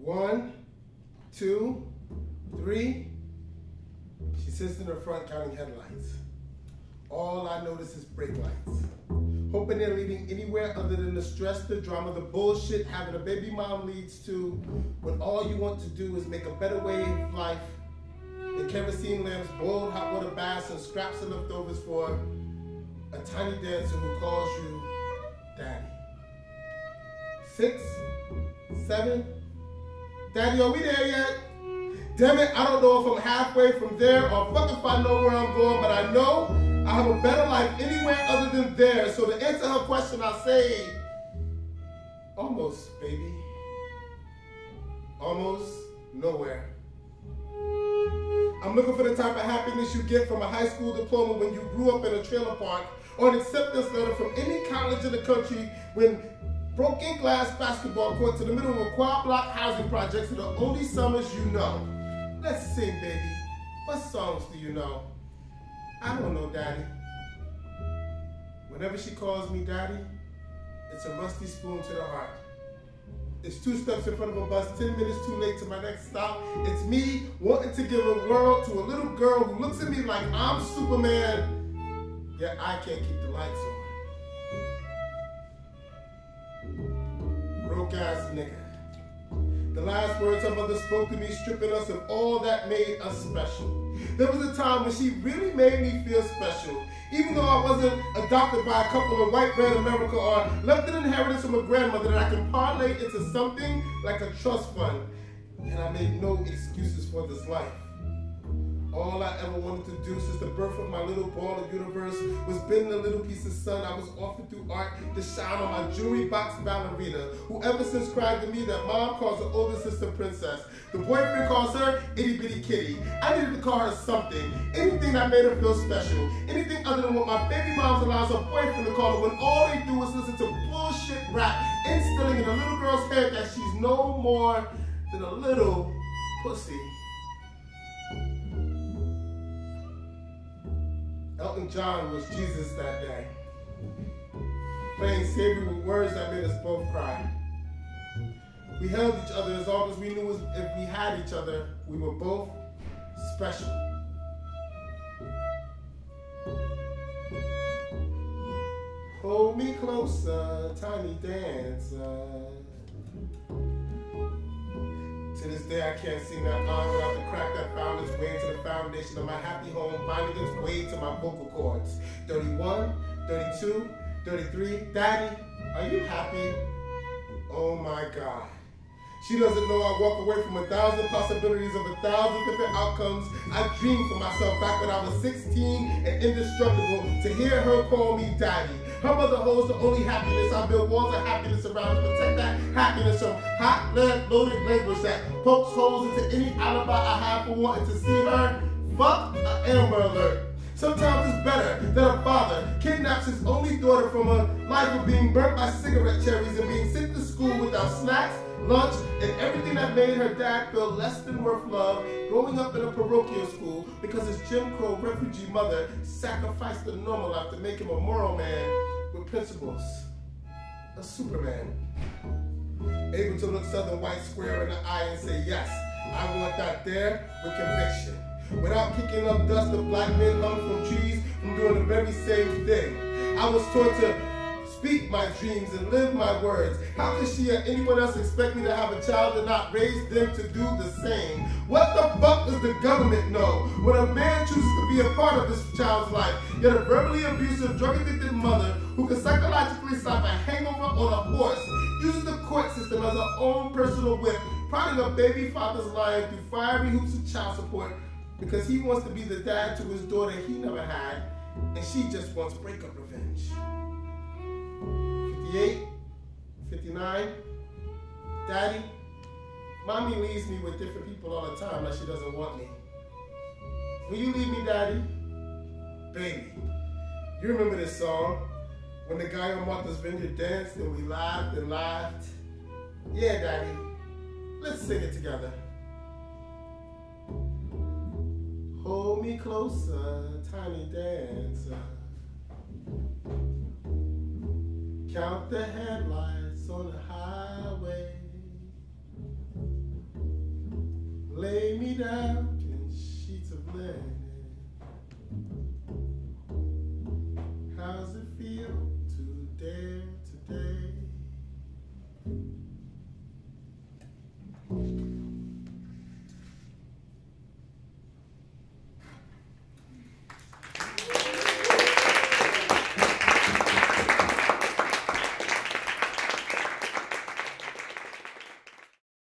1, 2, 3. She sits in the front counting headlights. All I notice is brake lights. Hoping they're leading anywhere other than the stress, the drama, the bullshit having a baby mom leads to, when all you want to do is make a better way of life. The kerosene lamps, boiled hot water baths, and scraps of leftovers for a tiny dancer who calls you daddy. 6, 7. Daddy, are we there yet? Damn it, I don't know if I'm halfway from there or fuck if I know where I'm going, but I know I have a better life anywhere other than there. So to answer her question, I say, almost, baby. Almost nowhere. I'm looking for the type of happiness you get from a high school diploma when you grew up in a trailer park, or an acceptance letter from any college in the country when broken glass basketball court to the middle of a quad block housing projects are the only summers you know. Let's sing, baby. What songs do you know? I don't know, daddy. Whenever she calls me daddy, it's a rusty spoon to the heart. It's 2 steps in front of a bus, 10 minutes too late to my next stop. It's me wanting to give a world to a little girl who looks at me like I'm Superman, yet I can't keep the lights on. Broke ass nigga. The last words her mother spoke to me, stripping us of all that made us special. There was a time when she really made me feel special. Even though I wasn't adopted by a couple of white bread America or left an inheritance from a grandmother that I can parlay into something like a trust fund. And I made no excuses for this life. All I ever wanted to do since the birth of my little ball of universe was bend a little piece of sun I was offered through art to shine on my jewelry box ballerina, who ever since cried to me that mom calls her older sister princess. The boyfriend calls her itty bitty kitty. I needed to call her something, anything that made her feel special, anything other than what my baby mom allows her boyfriend to call her when all they do is listen to bullshit rap, instilling in a little girl's head that she's no more than a little pussy. Elton John was Jesus that day, playing savory with words that made us both cry. We held each other as long as we knew if we had each other, we were both special. Hold me closer, tiny dancer. To this day, I can't sing that line without the crack that found its way into the foundation of my happy home, finding its way to my vocal cords. 31, 32, 33. Daddy, are you happy? Oh my God. She doesn't know I walk away from 1,000 possibilities of 1,000 different outcomes I dreamed for myself back when I was 16 and indestructible to hear her call me daddy. Her mother holds the only happiness. I build walls of happiness around to protect that happiness from hot lead-loaded language that pokes holes into any alibi I have for wanting to see her. Fuck an Amber Alert. Sometimes it's better that a father kidnaps his only daughter from a life of being burnt by cigarette cherries and being sent to school without snacks, lunch, and everything that made her dad feel less than worth love, growing up in a parochial school because his Jim Crow refugee mother sacrificed the normal life to make him a moral man with principles. A Superman. Able to look Southern white square in the eye and say, yes, I want that there with conviction. Without kicking up dust of black men hung from trees from doing the very same thing. I was taught to speak my dreams and live my words. How could she or anyone else expect me to have a child and not raise them to do the same? What the fuck does the government know when a man chooses to be a part of this child's life, yet a verbally abusive, drug-addicted mother who can psychologically slap a hangover on a horse, uses the court system as her own personal whip, prodding a baby father's lion through fiery hoops of child support because he wants to be the dad to his daughter he never had, and she just wants breakup revenge. 58, 59, Daddy, Mommy leaves me with different people all the time like she doesn't want me. Will you leave me, Daddy? Baby, you remember this song? When the guy on Martha's Vineyard danced and we laughed and laughed? Yeah, Daddy, let's sing it together. Hold me closer, tiny dancer. Count the headlights on the highway. lay me down in sheets of lead.